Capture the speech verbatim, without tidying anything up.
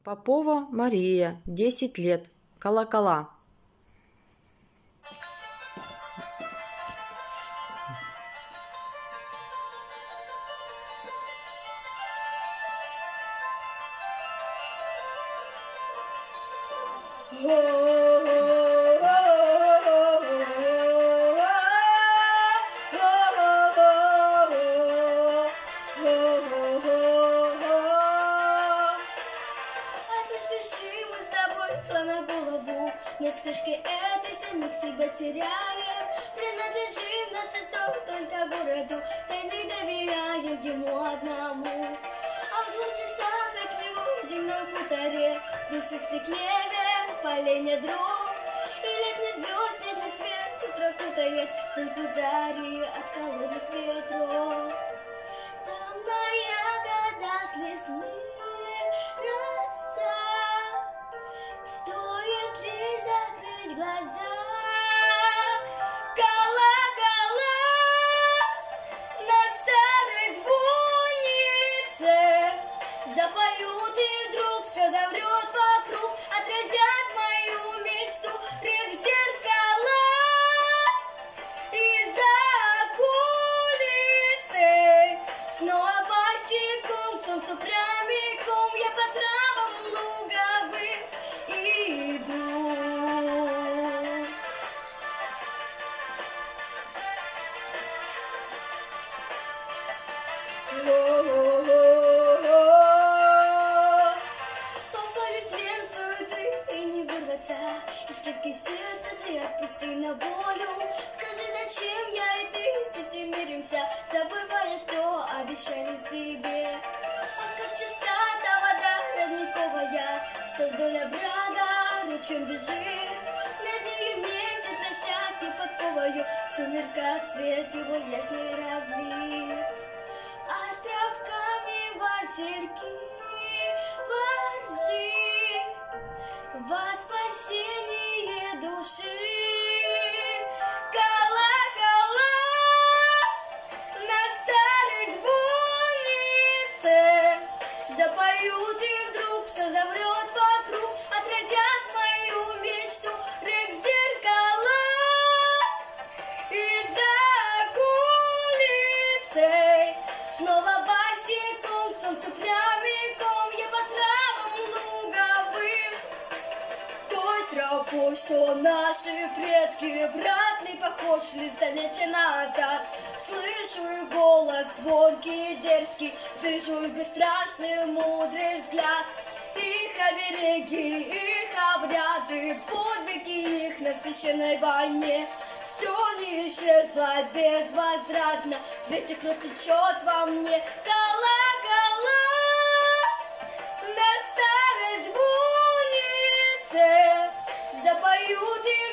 Попова Мария, десять лет, колокола. Сломя голову, не спешке этой самих себя теряем. Принадлежим на все сто только городу, тайны доверяем ему одному. А в двух часах от него в хуторе душистый клевер, поленья дров. И летний звезд нежный свет утро кутает пыльку зари от холодных ветров. Там на ягодах лесных стоит ли закрыть глаза? Колокола на старой звоннице запоют, и вдруг все замрет вокруг, отразят мою мечту рек зеркала. И за улицей снова босиком, солнцу прямиком я по травам луговым иду. Попали в плен суеты и не вырваться из клетки сердца, ты отпусти на волю. Скажи, зачем я и ты с этим миримся, забывая, что обещали себе. Ах, как чиста та вода родниковая, что вдоль оврага ручьем бежит. Над ней месяц на счастье подковою, в сумерках цвет его ясный разлит. Островками васильки вожжи во спасение души. Колокола на старой звоннице запоют, и вдруг все замрет вокруг, отразят мою мечту рек зеркала. И за улицей снова босиком, солнцу прямиком я по травам луговым. Той тропой, что наши предки вряд ли похож шли столетия назад. Слышу их голос звонкий и дерзкий, вижу их бесстрашный мудрый взгляд. Их обереги, их обряды, подвиги их на священной войне. Все не исчезло безвозвратно, ведь и кровь течет во мне. Колокола на старой звоннице запоют, и